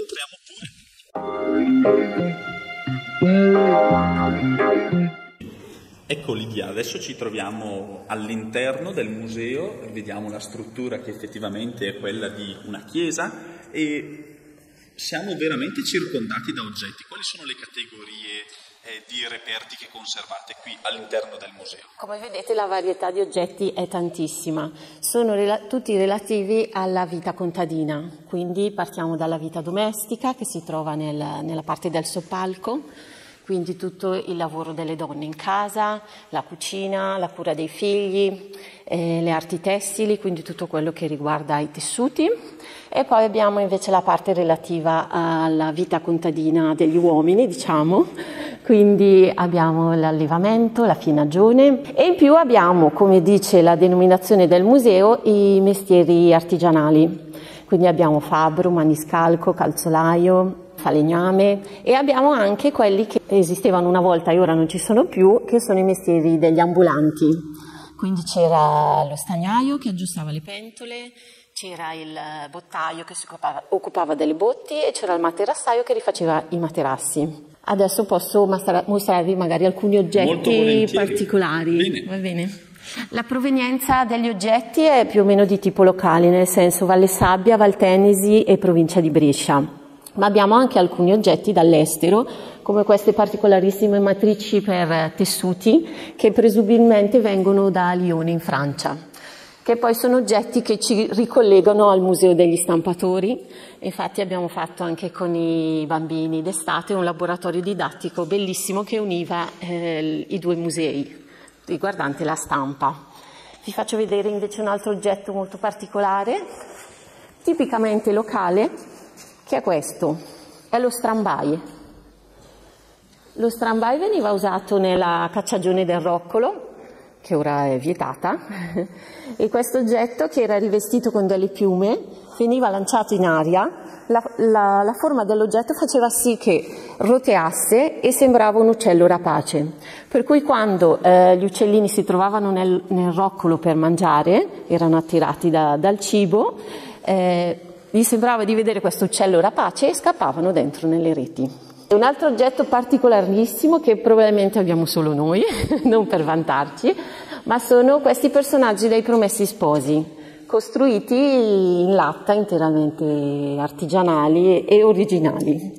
entriamo pure. Ecco Lidia, adesso ci troviamo all'interno del museo, vediamo la struttura che effettivamente è quella di una chiesa e siamo veramente circondati da oggetti. Quali sono le categorie eh, di reperti che conservate qui all'interno del museo? Come vedete la varietà di oggetti è tantissima, sono rela- tutti relativi alla vita contadina, quindi partiamo dalla vita domestica che si trova nel, nella parte del soppalco, quindi tutto il lavoro delle donne in casa, la cucina, la cura dei figli, eh, le arti tessili, quindi tutto quello che riguarda i tessuti. E poi abbiamo invece la parte relativa alla vita contadina degli uomini, diciamo, quindi abbiamo l'allevamento, la finagione e in più abbiamo, come dice la denominazione del museo, i mestieri artigianali. Quindi abbiamo fabbro, maniscalco, calzolaio, falegname e abbiamo anche quelli che esistevano una volta e ora non ci sono più, che sono i mestieri degli ambulanti. Quindi c'era lo stagnaio che aggiustava le pentole, c'era il bottaio che si occupava, occupava delle botti e c'era il materassaio che rifaceva i materassi. Adesso posso mostrarvi magari alcuni oggetti particolari. Bene. Va bene? La provenienza degli oggetti è più o meno di tipo locale, nel senso Valle Sabbia, Valtenesi e provincia di Brescia, ma abbiamo anche alcuni oggetti dall'estero, come queste particolarissime matrici per tessuti che presumibilmente vengono da Lione in Francia, che poi sono oggetti che ci ricollegano al Museo degli Stampatori. Infatti abbiamo fatto anche con i bambini d'estate un laboratorio didattico bellissimo che univa eh, i due musei riguardante la stampa. Vi faccio vedere invece un altro oggetto molto particolare, tipicamente locale, che è questo, è lo strambai. Lo strambai veniva usato nella cacciagione del roccolo, che ora è vietata, e questo oggetto, che era rivestito con delle piume, veniva lanciato in aria. La, la, la forma dell'oggetto faceva sì che roteasse e sembrava un uccello rapace, per cui quando eh, gli uccellini si trovavano nel, nel roccolo per mangiare, erano attirati da, dal cibo, eh, gli sembrava di vedere questo uccello rapace e scappavano dentro nelle reti. Un altro oggetto particolarissimo che probabilmente abbiamo solo noi, non per vantarci, ma sono questi personaggi dei Promessi Sposi, costruiti in latta, interamente artigianali e originali.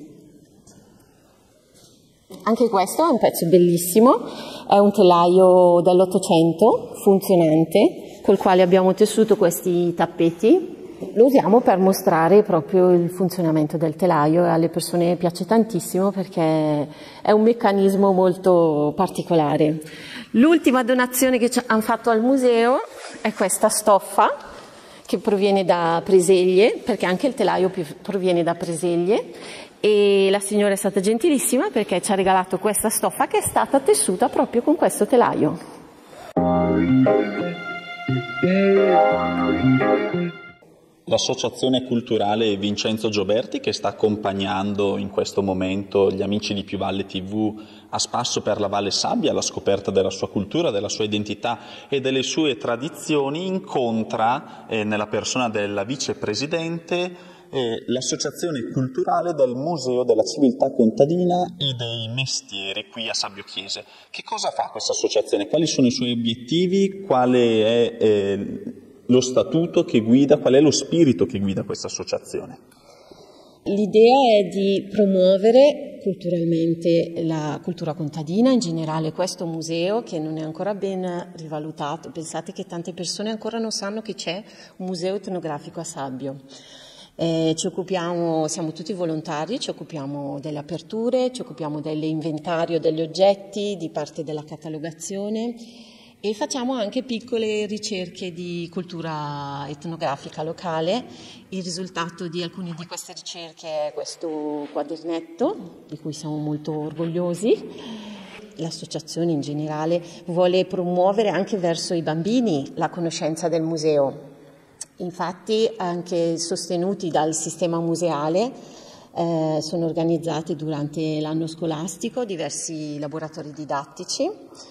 Anche questo è un pezzo bellissimo, è un telaio dell'Ottocento funzionante, col quale abbiamo tessuto questi tappeti. Lo usiamo per mostrare proprio il funzionamento del telaio e alle persone piace tantissimo perché è un meccanismo molto particolare. L'ultima donazione che hanno fatto al museo è questa stoffa che proviene da Preseglie, perché anche il telaio proviene da Preseglie, e la signora è stata gentilissima perché ci ha regalato questa stoffa che è stata tessuta proprio con questo telaio. L'associazione culturale Vincenzo Gioberti, che sta accompagnando in questo momento gli amici di Più Valle tivù a spasso per la Valle Sabbia, alla scoperta della sua cultura, della sua identità e delle sue tradizioni, incontra eh, nella persona della vicepresidente eh, l'associazione culturale del Museo della Civiltà Contadina e dei Mestieri qui a Sabbio Chiese. Che cosa fa questa associazione? Quali sono i suoi obiettivi? Quale è eh, lo statuto che guida, qual è lo spirito che guida questa associazione? L'idea è di promuovere culturalmente la cultura contadina, in generale questo museo che non è ancora ben rivalutato. Pensate che tante persone ancora non sanno che c'è un museo etnografico a Sabbio. Eh, ci occupiamo, siamo tutti volontari, ci occupiamo delle aperture, ci occupiamo dell'inventario degli oggetti, di parte della catalogazione, e facciamo anche piccole ricerche di cultura etnografica locale. Il risultato di alcune di queste ricerche è questo quadernetto, di cui siamo molto orgogliosi. L'associazione in generale vuole promuovere anche verso i bambini la conoscenza del museo. Infatti, anche sostenuti dal sistema museale, eh, sono organizzati durante l'anno scolastico diversi laboratori didattici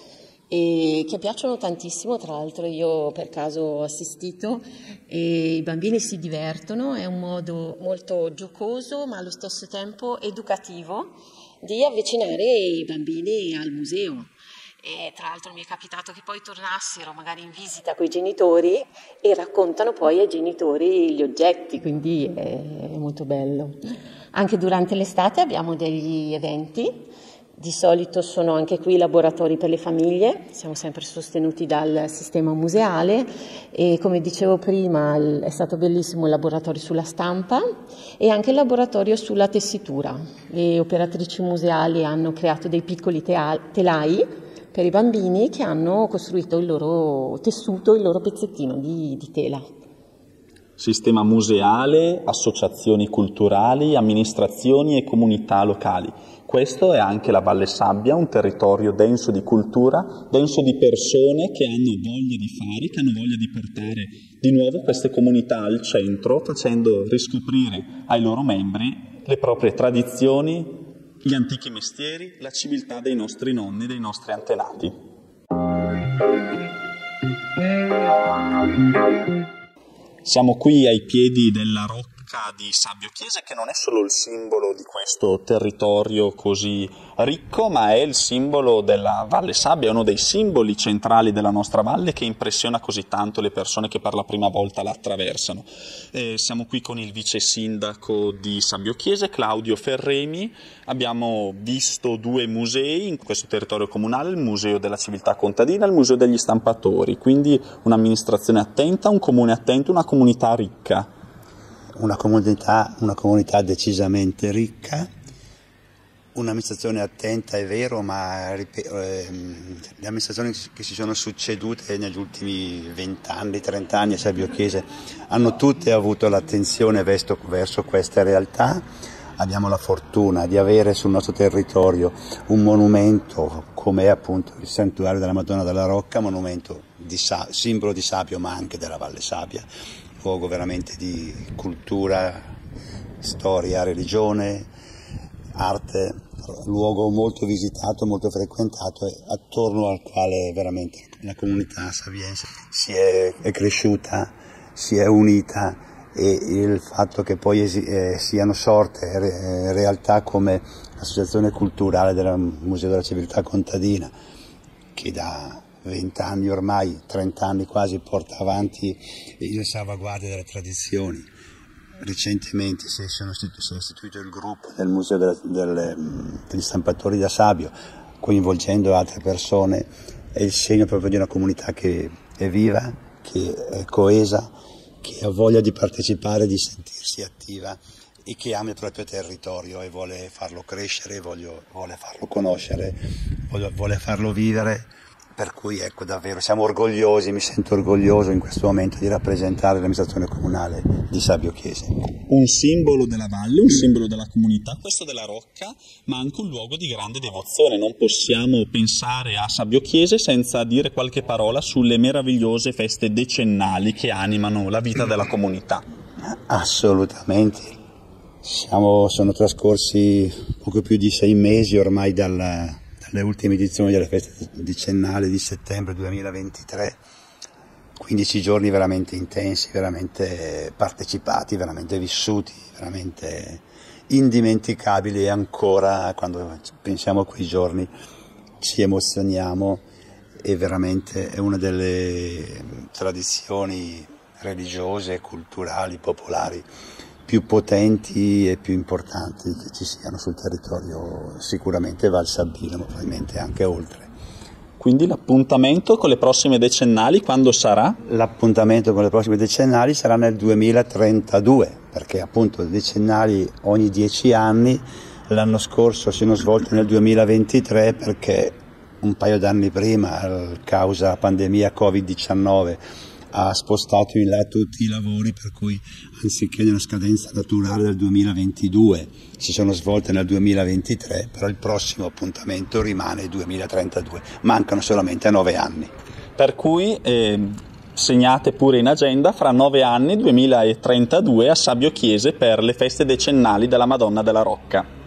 e che piacciono tantissimo. Tra l'altro io per caso ho assistito e i bambini si divertono, è un modo molto giocoso ma allo stesso tempo educativo di avvicinare i bambini al museo. E tra l'altro mi è capitato che poi tornassero magari in visita con i genitori e raccontano poi ai genitori gli oggetti, quindi è molto bello. Anche durante l'estate abbiamo degli eventi. Di solito sono anche qui laboratori per le famiglie, siamo sempre sostenuti dal sistema museale e come dicevo prima è stato bellissimo il laboratorio sulla stampa e anche il laboratorio sulla tessitura. Le operatrici museali hanno creato dei piccoli telai per i bambini che hanno costruito il loro tessuto, il loro pezzettino di, di tela. Sistema museale, associazioni culturali, amministrazioni e comunità locali. Questo è anche la Valle Sabbia, un territorio denso di cultura, denso di persone che hanno voglia di fare, che hanno voglia di portare di nuovo queste comunità al centro, facendo riscoprire ai loro membri le proprie tradizioni, gli antichi mestieri, la civiltà dei nostri nonni, dei nostri antenati. Siamo qui ai piedi della rocca Rocca di Sabbio Chiese, che non è solo il simbolo di questo territorio così ricco, ma è il simbolo della Valle Sabbia, uno dei simboli centrali della nostra valle che impressiona così tanto le persone che per la prima volta la attraversano. Eh, siamo qui con il vice sindaco di Sabbio Chiese, Claudio Ferremi. Abbiamo visto due musei in questo territorio comunale, il Museo della Civiltà Contadina e il Museo degli Stampatori, quindi un'amministrazione attenta, un comune attento, una comunità ricca. Una comunità, una comunità decisamente ricca, un'amministrazione attenta, è vero, ma eh, le amministrazioni che si sono succedute negli ultimi vent'anni, trent'anni a Sabbio Chiese hanno tutte avuto l'attenzione verso, verso questa realtà. Abbiamo la fortuna di avere sul nostro territorio un monumento come è appunto il santuario della Madonna della Rocca, monumento di simbolo di Sabbio ma anche della Valle Sabbia, luogo veramente di cultura, storia, religione, arte, luogo molto visitato, molto frequentato e attorno al quale veramente la comunità sabiense si è, è cresciuta, si è unita, e il fatto che poi esi, eh, siano sorte re, realtà come l'associazione culturale del Museo della Civiltà Contadina, che da vent'anni ormai, trent'anni quasi, porta avanti la salvaguardia delle tradizioni. Recentemente si è istituito il gruppo del Museo delle, delle, degli Stampatori da Sabbio, coinvolgendo altre persone, è il segno proprio di una comunità che è viva, che è coesa, che ha voglia di partecipare, di sentirsi attiva e che ama il proprio territorio e vuole farlo crescere, voglio, vuole farlo conoscere, vuole, vuole farlo vivere. Per cui ecco, davvero siamo orgogliosi, mi sento orgoglioso in questo momento di rappresentare l'amministrazione comunale di Sabbio Chiese. Un simbolo della valle, un simbolo della comunità, questo della Rocca, ma anche un luogo di grande devozione. Non possiamo pensare a Sabbio Chiese senza dire qualche parola sulle meravigliose feste decennali che animano la vita della comunità. Assolutamente. Siamo, sono trascorsi poco più di sei mesi ormai dal... le ultime edizioni delle feste decennali di settembre duemilaventitré, quindici giorni veramente intensi, veramente partecipati, veramente vissuti, veramente indimenticabili, e ancora quando pensiamo a quei giorni ci emozioniamo. E veramente è una delle tradizioni religiose, culturali, popolari più potenti e più importanti che ci siano sul territorio, sicuramente valsabbino, ma probabilmente anche oltre. Quindi l'appuntamento con le prossime decennali quando sarà? L'appuntamento con le prossime decennali sarà nel duemilatrentadue, perché appunto le decennali ogni dieci anni, l'anno scorso si sono svolte nel duemilaventitré perché un paio d'anni prima, a causa pandemia covid diciannove, ha spostato in là tutti i lavori, per cui anziché nella scadenza naturale del duemilaventidue si sono svolte nel duemilaventitré, però il prossimo appuntamento rimane il duemilatrentadue, mancano solamente nove anni. Per cui eh, segnate pure in agenda fra nove anni, duemilatrentadue, a Sabbio Chiese per le feste decennali della Madonna della Rocca.